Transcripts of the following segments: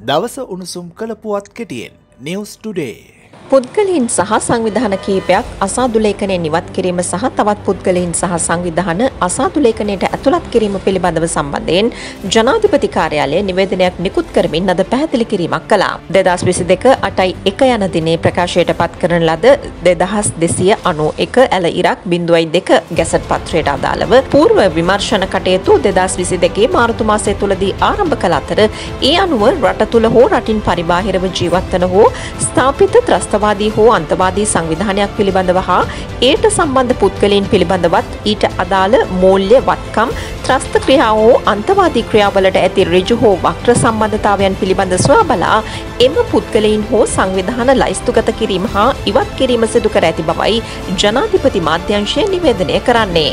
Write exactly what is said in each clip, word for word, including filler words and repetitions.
දවස උණුසුම් කළ පුවත් කෙටියෙන් නිවුස් ටුඩේ. පුද්ගලයන් සහ සංවිධාන කීපයක් අසාදු ලේඛනයෙන් ඉවත් කිරීම සහ තවත් පුද්ගලයන් සහ සංවිධාන අසාදු ලේඛනයට ඇතුළත් කිරීම පිළිබඳව සම්බන්ධයෙන් ජනාධිපති කාර්යාලය නිවේදනයක් නිකුත් කරමින් අද පැහැදිලි කිරීමක් කළා. දෙදහස් විසිදෙක අටයි එක යන දිනේ ප්‍රකාශයට පත් කරන ලද දෙදහස් දෙසිය අනූ එක ඇල ඉරක් බිංදුවයි දෙක ගැසට් පත්‍රයට අදාළව පූර්ව විමර්ශන කටයුතු දෙදහස් විසිදෙකේ මාර්තු මාසය තුලදී ආරම්භ කළ අතර ඒ අනුව රට තුල හෝ රටින් පරිබාහිරව ජීවත් වන හෝ ස්ථාපිත ත්‍රස්තවාදී හෝ අන්තවාදී සංවිධානයක් පිළිබඳව හා ඒට සම්බන්ධ පුද්ගලයන් පිළිබඳවත් ඊට අදාළ මූල්‍ය වත්කම් ත්‍රස්ත ක්‍රියා හෝ අන්තවාදී ක්‍රියාවලට ඇති ඍජු හෝ වක්‍ර සම්බන්ධතාවයන් පිළිබඳ සොයා බලා එම පුද්ගලයන් හෝ සංවිධාන ලයිස්තුගත කිරීම හා ඉවත් කිරීම සිදු කර ඇති බවයි ජනාධිපති මාධ්‍යංශය නිවේදනය කරන්නේ.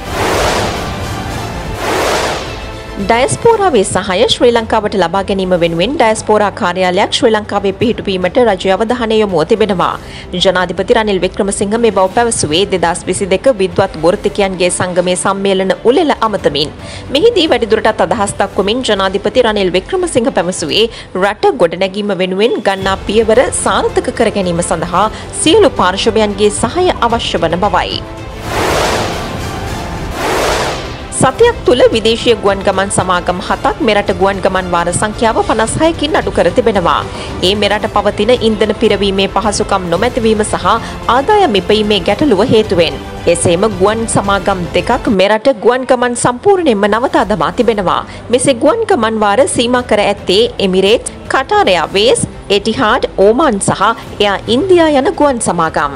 ඩයස්පෝරාවේ සහාය ශ්‍රී ලංකාවට ලබා ගැනීම වෙනුවෙන් ඩයස්පෝරා කාර්යාලයක් ශ්‍රී ලංකාවේ පිහිටුවීමට රජය අවධානය යොමුව තිබෙනවා. ජනාධිපති රනිල් වික්‍රමසිංහ මේ බව පැවසුවේ දෙදහස් විසිදෙක විද්වත් වෘත්තිකයන්ගේ සංගමේ සම්මේලන උළෙල අමතමින්. මෙහිදී වැඩිදුරටත් අදහස් දක්වමින් ජනාධිපති රනිල් වික්‍රමසිංහ පැවසුවේ රට ගොඩනැගීම වෙනුවෙන් ගන්නා පියවර සාර්ථක කර ගැනීම සඳහා සියලු පාර්ශවයන්ගේ සහාය අවශ්‍ය වන බවයි. සතියක් තුළ විදේශීය ගුවන් ගමන් සමාගම් හතක් මෙරට ගුවන් ගමන් වාර සංඛ්‍යාව පනස් හයකින් අඩු කර තිබෙනවා. ඒ මෙරට පවතින ඉන්ධන පිරවීමේ පහසුකම් නොමැතිවීම සහ ආදායම් ඉපයීමේ ගැටලුව හේතුවෙන්. එසේම ගුවන් සමාගම් දෙකක් මෙරට ගුවන් ගමන් සම්පූර්ණයෙන්ම නවතා දමා තිබෙනවා. මෙසේ ගුවන් ගමන් වාර සීමා කර ඇත්තේ Emirates, Qatar Airways, Etihad, Oman සහ එයා ඉන්දියා යන ගුවන් සමාගම්.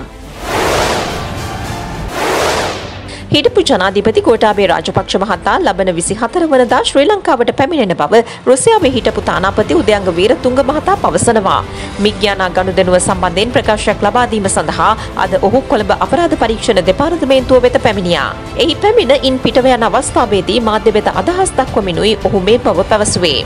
හිටපු ජනාධිපති ගෝඨාභය රාජපක්ෂ මහතා ලබන විසිහතර වනදා ශ්‍රී ලංකාවට පැමිණෙන බව රුසියාවේ හිටපු තානාපති උදයංග වීරතුංග මහතා පවසනවා. මිග්‍යානා ගනුදෙනුව සම්බන්ධයෙන් ප්‍රකාශයක් ලබා දීම සඳහා අද ඔහු කොළඹ අපරාධ පරීක්ෂණ දෙපාර්තමේන්තුව වෙත පැමිණියා. එහි පැමිණ ඉන් පිටව යන අවස්ථාවේදී මාධ්‍ය වෙත අදහස් දක්වමිනුයි ඔහු මේ බව පැවසුවේ.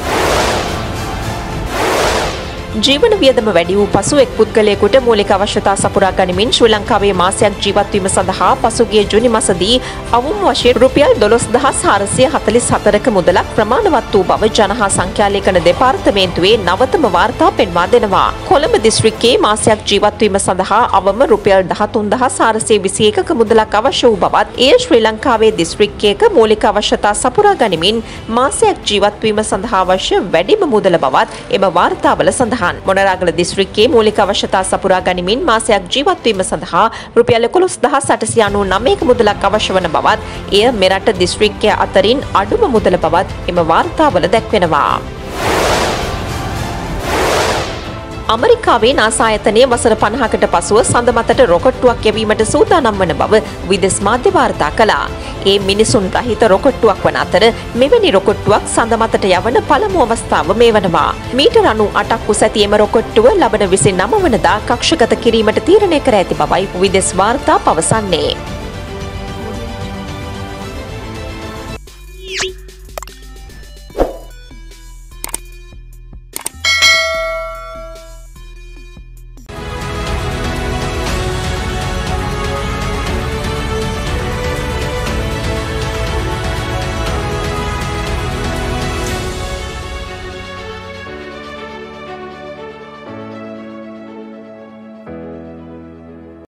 ජීවන වියදම වැඩි වූ පසු එක් පුද්ගලයෙකුට මූලික අවශ්‍යතා සපුරා ගනිමින් ශ්‍රී ලංකාවේ මාසයක් ජීවත් වීම සඳහා පසුගිය ජුනි මාසදී අවුම් වශයෙන් රුපියල් දොළොස් දහස් හාරසිය හතළිස් හතරක මුදලක් ප්‍රමාණවත් වූ බව ජන හා සංඛ්‍යාලේඛන දෙපාර්තමේන්තුවේ නවතම වාර්තා පෙන්වා දෙනවා. කොළඹ දිස්ත්‍රික්කයේ මාසයක් ජීවත් වීම සඳහා අවම රුපියල් දහතුන් දහස් හාරසිය විසි එකක මුදලක් අවශ්‍ය වූ බවත් එය ශ්‍රී ලංකාවේ දිස්ත්‍රික්කයක මූලික අවශ්‍යතා සපුරා ගනිමින් මාසයක් ජීවත් වීම සඳහා අවශ්‍ය වැඩිම මුදල බවත් එම වාර්තාවල සඳහන්. මොනරාගල දිස්ත්‍රික්කයේ මූලික අවශ්‍යතා සපුරා ගනිමින් මාසයක් ජීවත් වීම සඳහා රුපියල් එකොළොස් දහස් අටසිය අනූ නවයක මුදලක් අවශ්‍ය වන බවත් එය මෙරට දිස්ත්‍රික්කය අතරින් අඩුම මුදල බවත් එම වාර්තාවල දැක්වෙනවා. අමරිකාවේ නාසා ආයතනය වසර පනහකට පසුව සඳ මතට රොකට්ටුවක් යැවීමට සූදානම් වන බව විදෙස් මාධ්‍ය වාර්තා කළා. ඒ මිනිසුන් රහිත රොකට්ටුවක් වන අතර මෙවැනි රොකට්ටුවක් සඳ මතට යවන පළමු අවස්ථාව මේ වනවා. මීටර් අනූ අටක් උස ඇති එම රොකට්ටුව ලබන විසිනම වනදා කක්ෂගත කිරීමට තීරණය කර ඇති බවයි විදෙස් වාර්තා පවසන්නේ.